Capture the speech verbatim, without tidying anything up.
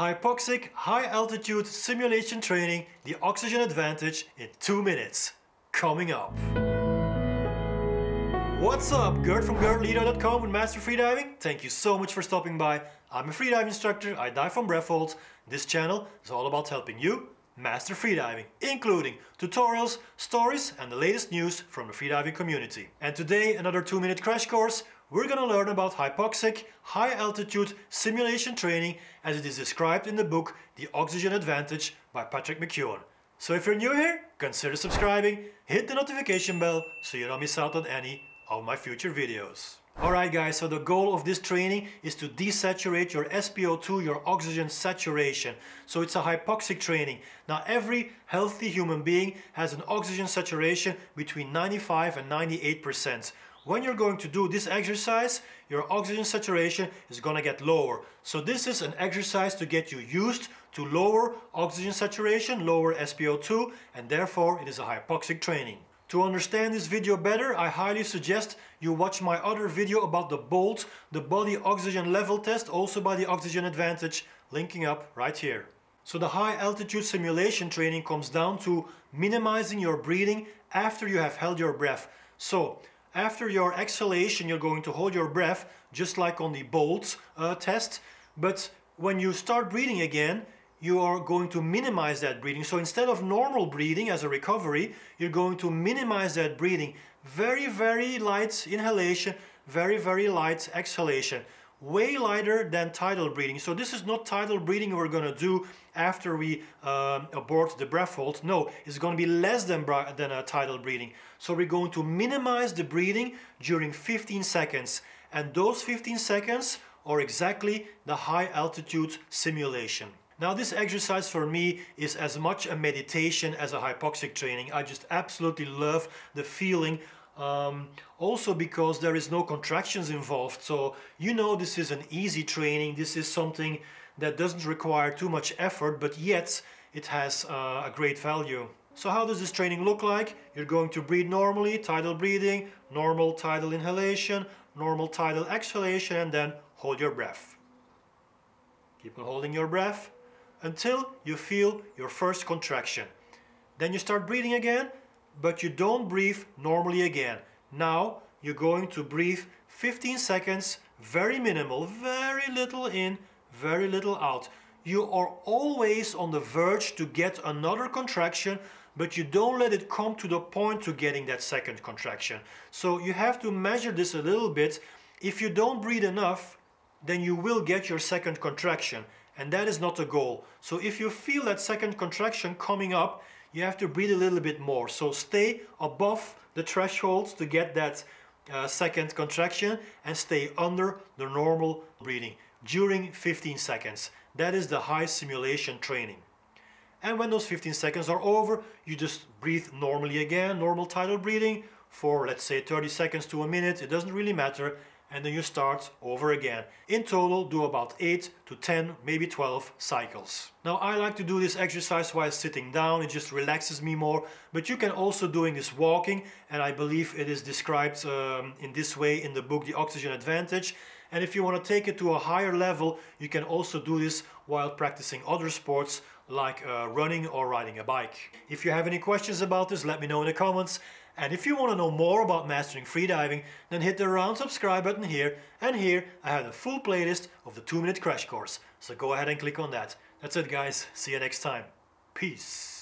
Hypoxic high altitude simulation training, the oxygen advantage in two minutes. Coming up. What's up? Gert from gert leader dot com with Master Freediving. Thank you so much for stopping by. I'm a freediving instructor. I dive from breath holds. This channel is all about helping you master freediving, including tutorials, stories, and the latest news from the freediving community. And today, another two minute crash course. We're gonna learn about hypoxic, high altitude simulation training as it is described in the book The Oxygen Advantage by Patrick Mckeown. So if you're new here, consider subscribing, hit the notification bell so you don't miss out on any of my future videos. Alright guys, so the goal of this training is to desaturate your S p O two, your oxygen saturation. So it's a hypoxic training. Now every healthy human being has an oxygen saturation between ninety-five and ninety-eight percent. When you're going to do this exercise, your oxygen saturation is going to get lower. So this is an exercise to get you used to lower oxygen saturation, lower S p O two, and therefore it is a hypoxic training. To understand this video better, I highly suggest you watch my other video about the BOLT, the body oxygen level test, also by the Oxygen Advantage, linking up right here. So the high altitude simulation training comes down to minimizing your breathing after you have held your breath. So after your exhalation, you're going to hold your breath just like on the BOLT uh, test, but when you start breathing again, you are going to minimize that breathing. So instead of normal breathing as a recovery, you're going to minimize that breathing. Very, very light inhalation, very, very light exhalation. Way lighter than tidal breathing. So this is not tidal breathing we're going to do after we um, abort the breath hold. No, it's going to be less than, than a tidal breathing. So we're going to minimize the breathing during fifteen seconds. And those fifteen seconds are exactly the high altitude simulation. Now this exercise for me is as much a meditation as a hypoxic training. I just absolutely love the feeling. Um, also because there is no contractions involved. So you know this is an easy training. This is something that doesn't require too much effort, but yet it has uh, a great value. So how does this training look like? You're going to breathe normally, tidal breathing, normal tidal inhalation, normal tidal exhalation, and then hold your breath. Keep on holding your breath until you feel your first contraction. Then you start breathing again, but you don't breathe normally again. Now you're going to breathe fifteen seconds, very minimal, very little in, very little out. You are always on the verge to get another contraction, but you don't let it come to the point to getting that second contraction. So you have to measure this a little bit. If you don't breathe enough, then you will get your second contraction. And that is not the goal. So if you feel that second contraction coming up, you have to breathe a little bit more. So stay above the threshold to get that uh, second contraction and stay under the normal breathing during fifteen seconds. That is the high simulation training. And when those fifteen seconds are over, you just breathe normally again, normal tidal breathing for let's say thirty seconds to a minute. It doesn't really matter. And then you start over again. In total, do about eight to ten, maybe twelve cycles. Now I like to do this exercise while sitting down. It just relaxes me more. But you can also doing this walking, and I believe it is described um, in this way in the book The Oxygen Advantage. And if you want to take it to a higher level, you can also do this while practicing other sports like uh, running or riding a bike. If you have any questions about this, let me know in the comments. And if you want to know more about mastering freediving, then hit the round subscribe button here, and here I have the full playlist of the two minute crash course. So go ahead and click on that. That's it guys, see you next time. Peace.